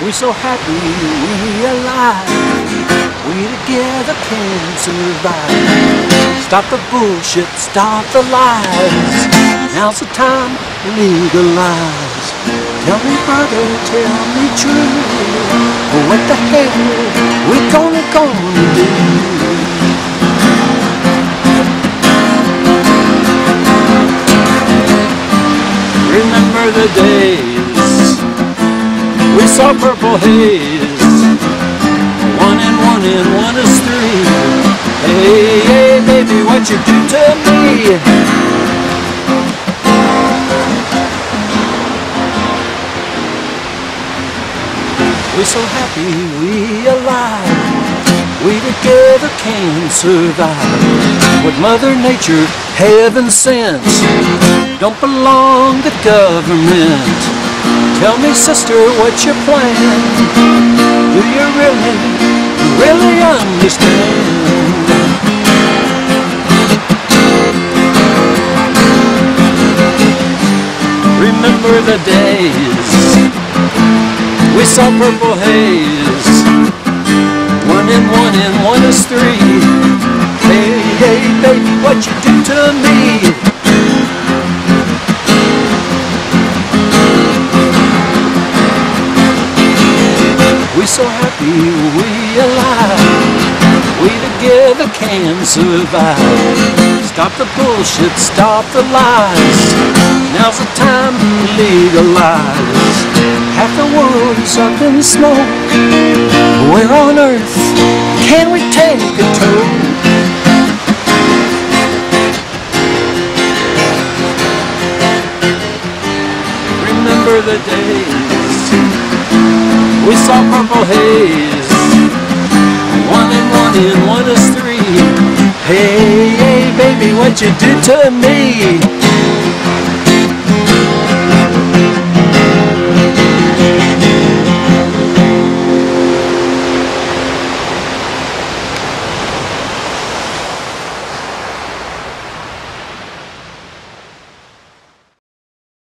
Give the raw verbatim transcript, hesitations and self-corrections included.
We so happy we alive. We together can survive. Stop the bullshit, stop the lies. Now's the time to legalize. Tell me, brother, tell me true. What the hell we gonna gonna do? Remember the days we saw purple haze. One and one and one is three. Hey, hey, baby, what you do to me? We're so happy we alive. We together can survive. What Mother Nature, heaven sent, don't belong to government. Tell me, sister, what's your plan? Do you really, really understand? Remember the days we saw purple haze. One and one and one is three. Hey, hey, baby, what you do to me? We so happy we alive. We together can survive. Stop the bullshit, stop the lies. Now's the time to legalize. Half the world is up in smoke. Where on earth can we take a toll? Remember the days we saw purple haze. One and one and one is three. Hey, hey, baby, what you do to me?